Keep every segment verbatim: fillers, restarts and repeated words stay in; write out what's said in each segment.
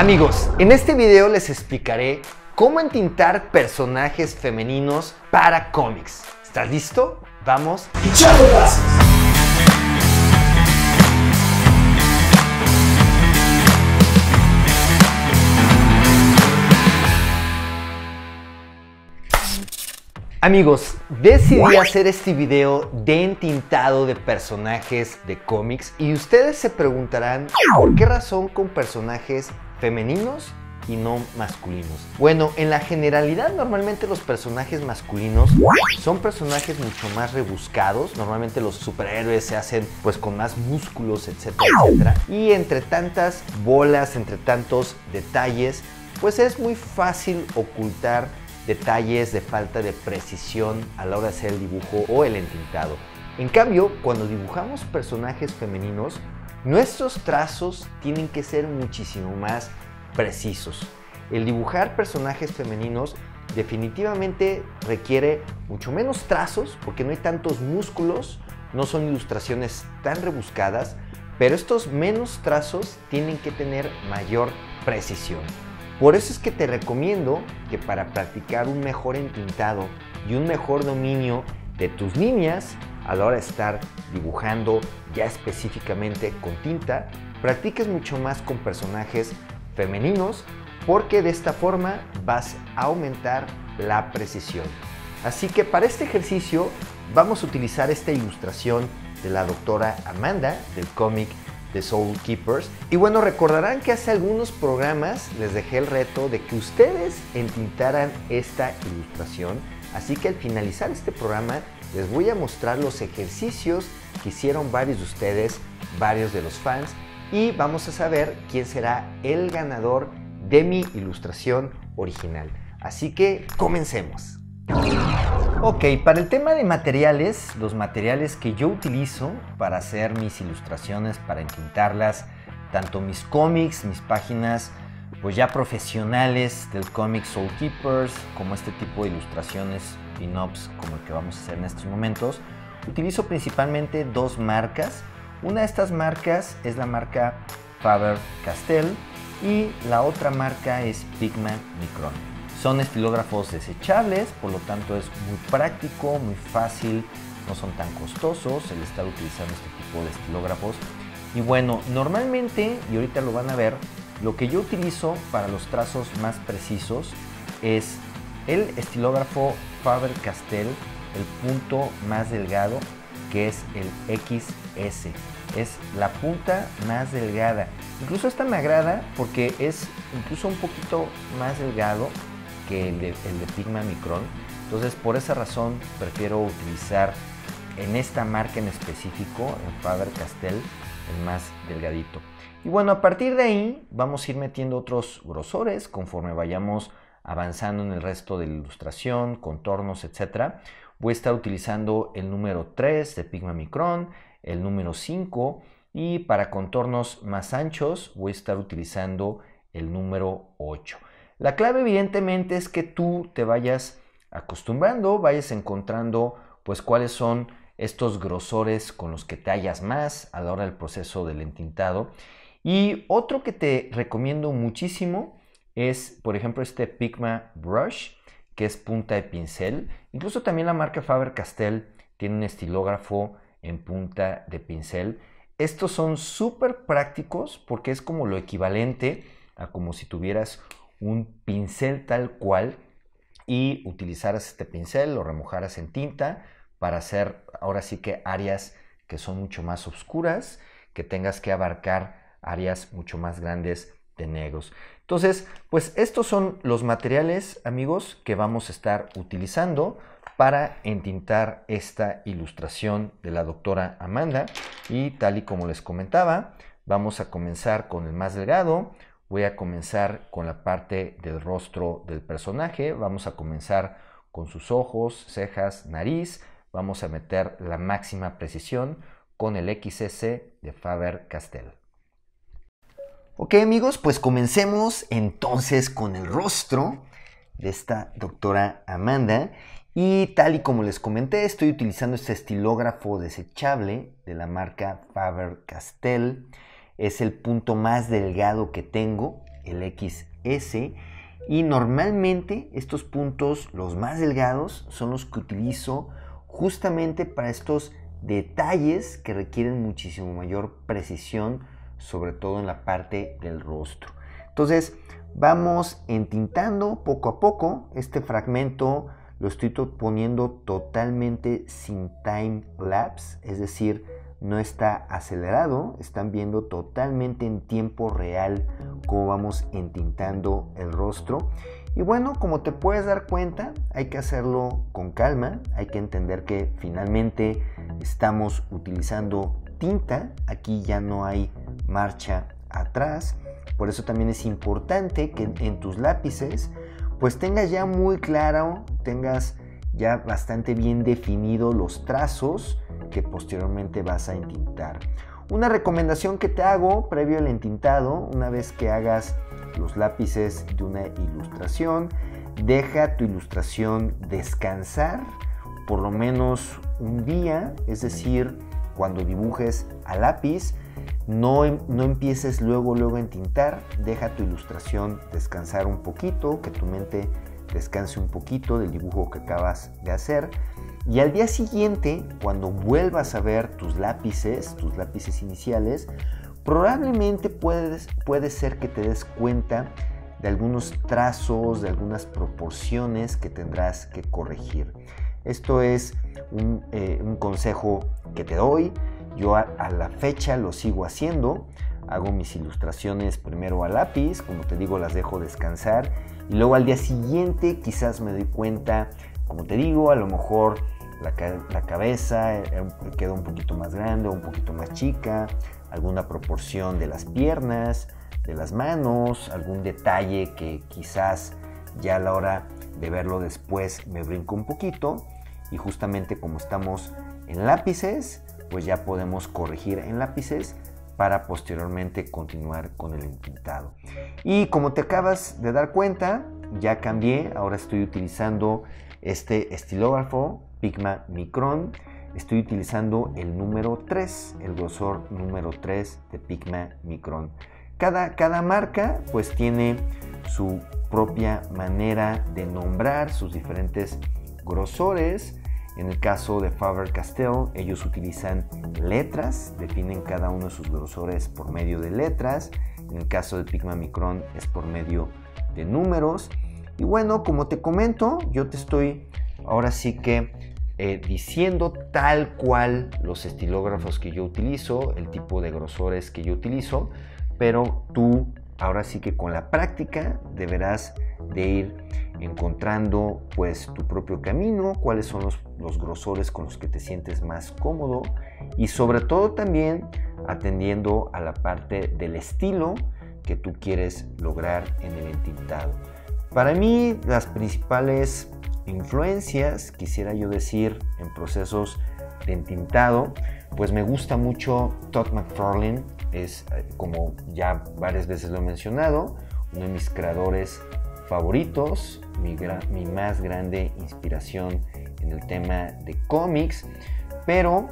Amigos, en este video les explicaré cómo entintar personajes femeninos para cómics. ¿Estás listo? Vamos echando clases. Amigos, decidí hacer este video de entintado de personajes de cómics y ustedes se preguntarán ¿por qué razón con personajes femeninos y no masculinos? Bueno, en la generalidad normalmente los personajes masculinos son personajes mucho más rebuscados. Normalmente los superhéroes se hacen pues con más músculos, etcétera, etcétera. Y entre tantas bolas, entre tantos detalles, pues es muy fácil ocultar detalles de falta de precisión a la hora de hacer el dibujo o el entintado. En cambio, cuando dibujamos personajes femeninos, nuestros trazos tienen que ser muchísimo más precisos. El dibujar personajes femeninos definitivamente requiere mucho menos trazos porque no hay tantos músculos, no son ilustraciones tan rebuscadas, pero estos menos trazos tienen que tener mayor precisión. Por eso es que te recomiendo que para practicar un mejor entintado y un mejor dominio de tus líneas a la hora de estar dibujando ya específicamente con tinta, practiques mucho más con personajes femeninos porque de esta forma vas a aumentar la precisión. Así que para este ejercicio vamos a utilizar esta ilustración de la doctora Amanda del cómic de Soul Keepers. Y bueno, recordarán que hace algunos programas les dejé el reto de que ustedes entintaran esta ilustración, así que al finalizar este programa les voy a mostrar los ejercicios que hicieron varios de ustedes, varios de los fans, y vamos a saber quién será el ganador de mi ilustración original. Así que comencemos. Ok, para el tema de materiales, los materiales que yo utilizo para hacer mis ilustraciones, para entintarlas, tanto mis cómics, mis páginas, pues ya profesionales del cómic Soul Keepers, como este tipo de ilustraciones pin-ups como el que vamos a hacer en estos momentos, utilizo principalmente dos marcas. Una de estas marcas es la marca Faber-Castell y la otra marca es Pigma Micron. Son estilógrafos desechables, por lo tanto es muy práctico, muy fácil, no son tan costosos el estar utilizando este tipo de estilógrafos. Y bueno, normalmente, y ahorita lo van a ver, lo que yo utilizo para los trazos más precisos es el estilógrafo Faber-Castell, el punto más delgado, que es el equis ese. Es la punta más delgada. Incluso esta me agrada porque es incluso un poquito más delgado que el de, el de Pigma Micron. Entonces por esa razón prefiero utilizar en esta marca en específico, en Faber-Castell, el más delgadito. Y bueno, a partir de ahí vamos a ir metiendo otros grosores conforme vayamos avanzando en el resto de la ilustración, contornos, etcétera. Voy a estar utilizando el número tres de Pigma Micron, el número cinco, y para contornos más anchos voy a estar utilizando el número ocho. La clave evidentemente es que tú te vayas acostumbrando, vayas encontrando pues cuáles son estos grosores con los que te hallas más a la hora del proceso del entintado. Y otro que te recomiendo muchísimo es, por ejemplo, este Pigma Brush, que es punta de pincel. Incluso también la marca Faber-Castell tiene un estilógrafo en punta de pincel. Estos son súper prácticos porque es como lo equivalente a como si tuvieras un pincel tal cual y utilizaras este pincel, lo remojaras en tinta para hacer ahora sí que áreas que son mucho más oscuras, que tengas que abarcar áreas mucho más grandes de negros. Entonces, pues estos son los materiales, amigos, que vamos a estar utilizando para entintar esta ilustración de la doctora Amanda. Y tal y como les comentaba, vamos a comenzar con el más delgado. Voy a comenzar con la parte del rostro del personaje. Vamos a comenzar con sus ojos, cejas, nariz. Vamos a meter la máxima precisión con el equis ese de Faber-Castell. Ok, amigos, pues comencemos entonces con el rostro de esta doctora Amanda. Y tal y como les comenté, estoy utilizando este estilógrafo desechable de la marca Faber-Castell. Es el punto más delgado que tengo el equis ese, y normalmente estos puntos, los más delgados, son los que utilizo justamente para estos detalles que requieren muchísimo mayor precisión, sobre todo en la parte del rostro. Entonces vamos entintando poco a poco. Este fragmento lo estoy poniendo totalmente sin time lapse, es decir, no está acelerado. Están viendo totalmente en tiempo real cómo vamos entintando el rostro. Y bueno, como te puedes dar cuenta, hay que hacerlo con calma. Hay que entender que finalmente estamos utilizando tinta. Aquí ya no hay marcha atrás. Por eso también es importante que en tus lápices pues tengas ya muy claro, tengas ya bastante bien definido los trazos que posteriormente vas a entintar. Una recomendación que te hago previo al entintado, una vez que hagas los lápices de una ilustración, deja tu ilustración descansar por lo menos un día, es decir, cuando dibujes a lápiz, no, no empieces luego, luego a entintar, deja tu ilustración descansar un poquito, que tu mente descanse un poquito del dibujo que acabas de hacer. Y al día siguiente, cuando vuelvas a ver tus lápices, tus lápices iniciales, probablemente puedes, puede ser que te des cuenta de algunos trazos, de algunas proporciones que tendrás que corregir. Esto es un, eh, un consejo que te doy. Yo a, a la fecha lo sigo haciendo. Hago mis ilustraciones primero a lápiz, como te digo, las dejo descansar. Y luego al día siguiente quizás me doy cuenta, como te digo, a lo mejor la, la cabeza quedó un poquito más grande o un poquito más chica, alguna proporción de las piernas, de las manos, algún detalle que quizás ya a la hora de verlo después me brinco un poquito, y justamente como estamos en lápices, pues ya podemos corregir en lápices para posteriormente continuar con el entintado. Y como te acabas de dar cuenta, ya cambié, ahora estoy utilizando este estilógrafo Pigma Micron. Estoy utilizando el número tres, el grosor número tres de Pigma Micron. Cada, cada marca pues tiene su propia manera de nombrar sus diferentes grosores. En el caso de Faber-Castell, ellos utilizan letras, definen cada uno de sus grosores por medio de letras. En el caso de Pigma Micron es por medio de números. Y bueno, como te comento, yo te estoy ahora sí que eh, diciendo tal cual los estilógrafos que yo utilizo, el tipo de grosores que yo utilizo, pero tú ahora sí que con la práctica deberás de ir encontrando pues tu propio camino, cuáles son los, los grosores con los que te sientes más cómodo, y sobre todo también atendiendo a la parte del estilo que tú quieres lograr en el entintado. Para mí, las principales influencias, quisiera yo decir, en procesos de entintado, pues me gusta mucho Todd McFarlane. Es, como ya varias veces lo he mencionado, uno de mis creadores favoritos, mi, mi más grande inspiración en el tema de cómics, pero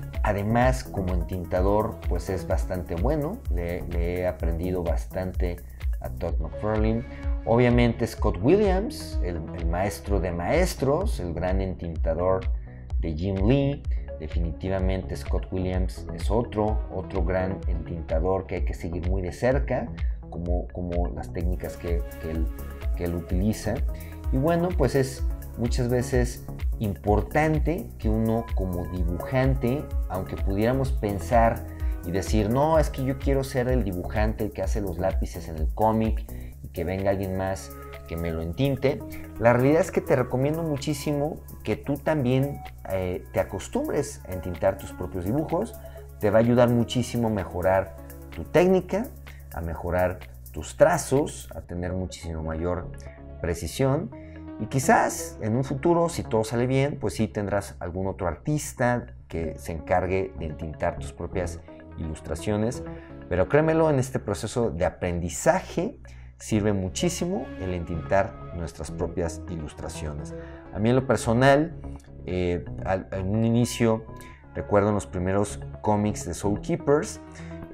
además como entintador pues es bastante bueno, le, le he aprendido bastante a Todd McFarlane. Obviamente Scott Williams, el, el maestro de maestros, el gran entintador de Jim Lee. Definitivamente Scott Williams es otro, otro gran entintador que hay que seguir muy de cerca, como, como las técnicas que, que, él, que él utiliza. Y bueno, pues es muchas veces importante que uno como dibujante, aunque pudiéramos pensar y decir, no, es que yo quiero ser el dibujante, el que hace los lápices en el cómic, y que venga alguien más que me lo entinte, la realidad es que te recomiendo muchísimo que tú también eh, te acostumbres a entintar tus propios dibujos. Te va a ayudar muchísimo a mejorar tu técnica, a mejorar tus trazos, a tener muchísimo mayor precisión, y quizás en un futuro, si todo sale bien, pues sí tendrás algún otro artista que se encargue de entintar tus propias ilustraciones, pero créemelo, en este proceso de aprendizaje sirve muchísimo el entintar nuestras propias ilustraciones. A mí en lo personal, eh, al, en un inicio, recuerdo en los primeros cómics de Soul Keepers,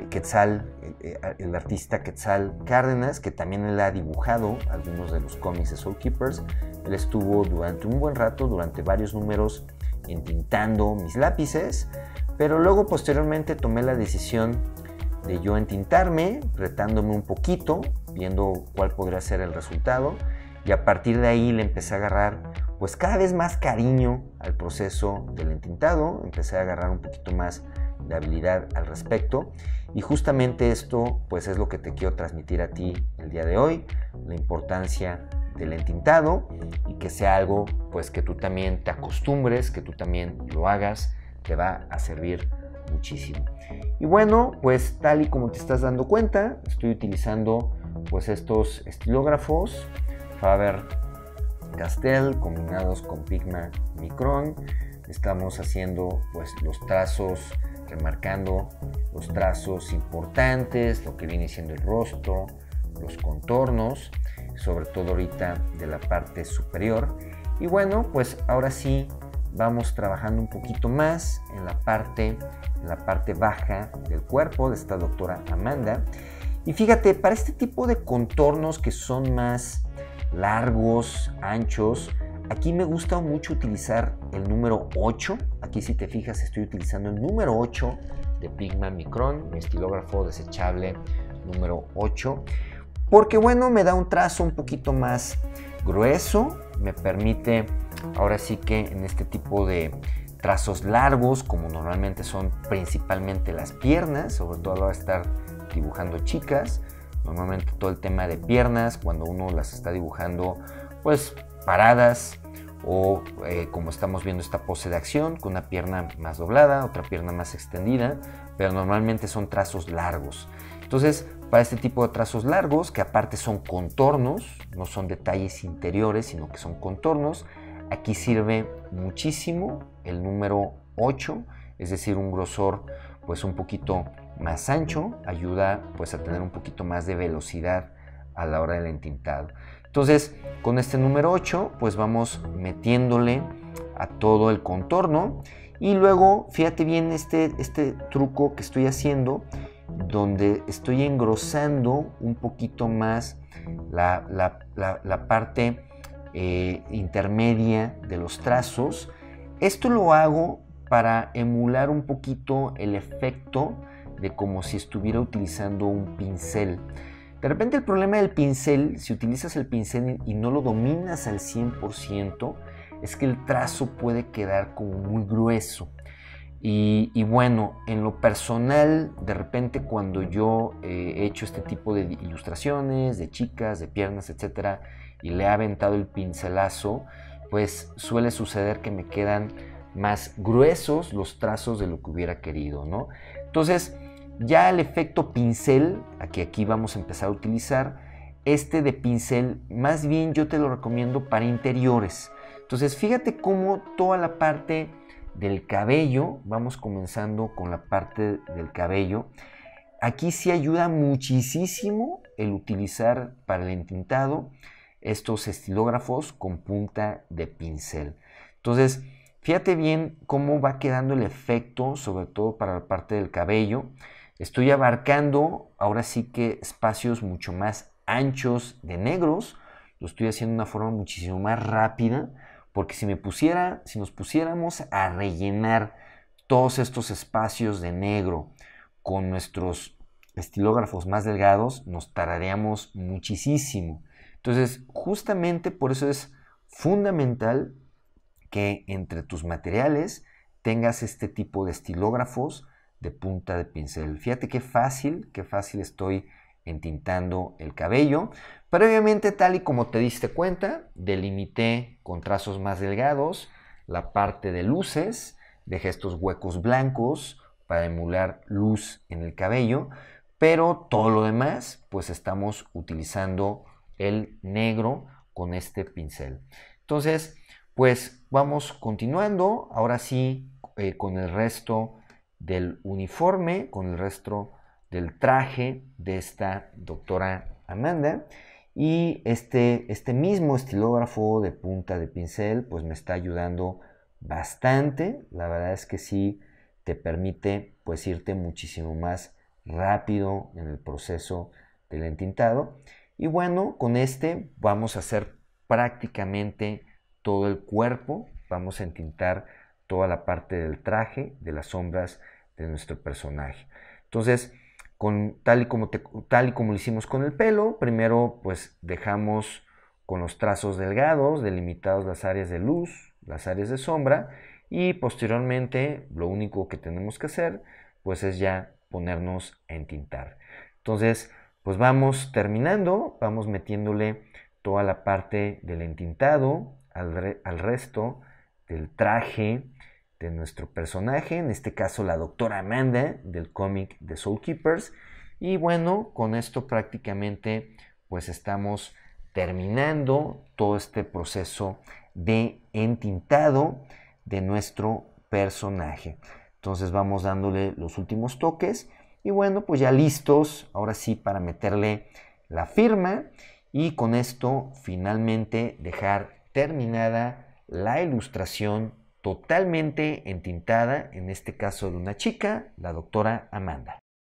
Quetzal, el, el artista Quetzal Cárdenas, que también él ha dibujado algunos de los cómics de Soul Keepers. Él estuvo durante un buen rato, durante varios números, entintando mis lápices, pero luego posteriormente tomé la decisión de yo entintarme, retándome un poquito, viendo cuál podría ser el resultado, y a partir de ahí le empecé a agarrar pues cada vez más cariño al proceso del entintado, empecé a agarrar un poquito más de habilidad al respecto, y justamente esto pues es lo que te quiero transmitir a ti el día de hoy, la importancia del entintado, y que sea algo pues que tú también te acostumbres, que tú también lo hagas, te va a servir muchísimo. Y bueno, pues tal y como te estás dando cuenta, estoy utilizando pues estos estilógrafos Faber-Castell combinados con Pigma Micron. Estamos haciendo pues los trazos, remarcando los trazos importantes, lo que viene siendo el rostro, los contornos, sobre todo ahorita de la parte superior. Y bueno, pues ahora sí vamos trabajando un poquito más en la parte, en la parte baja del cuerpo de esta doctora Amanda. Y fíjate, para este tipo de contornos que son más largos, anchos, aquí me gusta mucho utilizar el número ocho. Aquí si te fijas estoy utilizando el número ocho de Pigma Micron, mi estilógrafo desechable número ocho, porque bueno, me da un trazo un poquito más grueso, me permite ahora sí que en este tipo de trazos largos, como normalmente son principalmente las piernas, sobre todo a la hora de estar dibujando chicas, normalmente todo el tema de piernas, cuando uno las está dibujando pues paradas o eh, como estamos viendo esta pose de acción, con una pierna más doblada, otra pierna más extendida, pero normalmente son trazos largos. Entonces, para este tipo de trazos largos, que aparte son contornos, no son detalles interiores, sino que son contornos, aquí sirve muchísimo el número ocho, es decir, un grosor pues un poquito más ancho, ayuda pues a tener un poquito más de velocidad a la hora del entintado. Entonces, con este número ocho, pues vamos metiéndole a todo el contorno, y luego, fíjate bien este, este truco que estoy haciendo, donde estoy engrosando un poquito más la, la, la, la parte eh, intermedia de los trazos. Esto lo hago para emular un poquito el efecto de como si estuviera utilizando un pincel. De repente el problema del pincel, si utilizas el pincel y no lo dominas al cien por ciento, es que el trazo puede quedar como muy grueso. Y, y bueno, en lo personal, de repente cuando yo eh, he hecho este tipo de ilustraciones de chicas, de piernas, etcétera, y le he aventado el pincelazo, pues suele suceder que me quedan más gruesos los trazos de lo que hubiera querido, ¿no? Entonces, ya el efecto pincel, aquí, aquí vamos a empezar a utilizar, este de pincel, más bien yo te lo recomiendo para interiores. Entonces, fíjate cómo toda la parte del cabello, vamos comenzando con la parte del cabello, aquí sí ayuda muchísimo el utilizar para el entintado estos estilógrafos con punta de pincel. Entonces, fíjate bien cómo va quedando el efecto, sobre todo para la parte del cabello. Estoy abarcando ahora sí que espacios mucho más anchos de negros. Lo estoy haciendo de una forma muchísimo más rápida, porque si me pusiera, si nos pusiéramos a rellenar todos estos espacios de negro con nuestros estilógrafos más delgados, nos tardaríamos muchísimo. Entonces, justamente por eso es fundamental que entre tus materiales tengas este tipo de estilógrafos de punta de pincel. Fíjate qué fácil, qué fácil estoy entintando el cabello. Previamente, tal y como te diste cuenta, delimité con trazos más delgados la parte de luces, dejé estos huecos blancos para emular luz en el cabello, pero todo lo demás, pues estamos utilizando el negro con este pincel. Entonces, pues vamos continuando, ahora sí, eh, con el resto del uniforme, con el resto del traje de esta doctora Amanda. Y este, este mismo estilógrafo de punta de pincel pues me está ayudando bastante. La verdad es que sí te permite pues irte muchísimo más rápido en el proceso del entintado. Y bueno, con este vamos a hacer prácticamente todo el cuerpo. Vamos a entintar toda la parte del traje, de las sombras de nuestro personaje. Entonces, con, tal, y como te, tal y como lo hicimos con el pelo, primero pues dejamos con los trazos delgados, delimitados las áreas de luz, las áreas de sombra, y posteriormente lo único que tenemos que hacer pues es ya ponernos a entintar. Entonces, pues vamos terminando, vamos metiéndole toda la parte del entintado al, re, al resto del traje de nuestro personaje, en este caso la doctora Amanda del cómic de Soul Keepers. Y bueno, con esto prácticamente pues estamos terminando todo este proceso de entintado de nuestro personaje. Entonces vamos dándole los últimos toques y bueno, pues ya listos ahora sí para meterle la firma y con esto finalmente dejar terminada la ilustración totalmente entintada, en este caso de una chica, la doctora Amanda.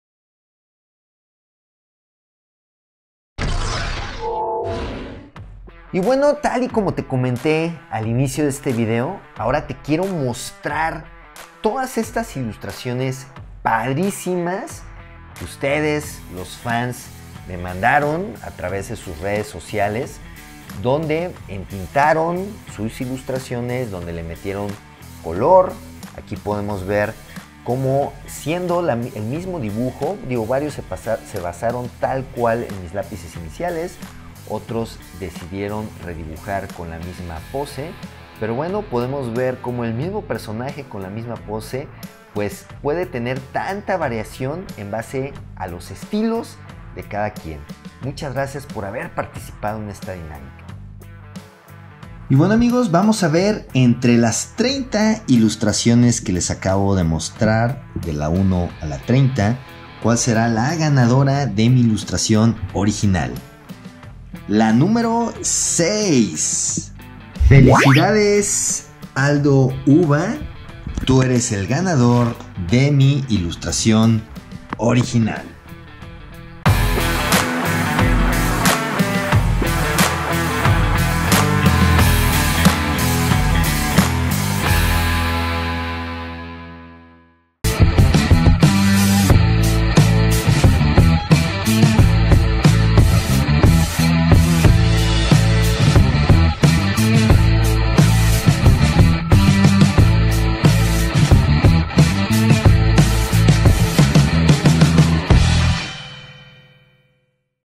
Y bueno, tal y como te comenté al inicio de este video, ahora te quiero mostrar todas estas ilustraciones padrísimas que ustedes, los fans, me mandaron a través de sus redes sociales, donde entintaron sus ilustraciones, donde le metieron color. Aquí podemos ver cómo, siendo la, el mismo dibujo, digo, varios se, pasa, se basaron tal cual en mis lápices iniciales, otros decidieron redibujar con la misma pose, pero bueno, podemos ver cómo el mismo personaje con la misma pose pues puede tener tanta variación en base a los estilos de cada quien. Muchas gracias por haber participado en esta dinámica. Y bueno amigos, vamos a ver entre las treinta ilustraciones que les acabo de mostrar, de la uno a la treinta, cuál será la ganadora de mi ilustración original. La número seis. Felicidades, Aldo Uva. Tú eres el ganador de mi ilustración original.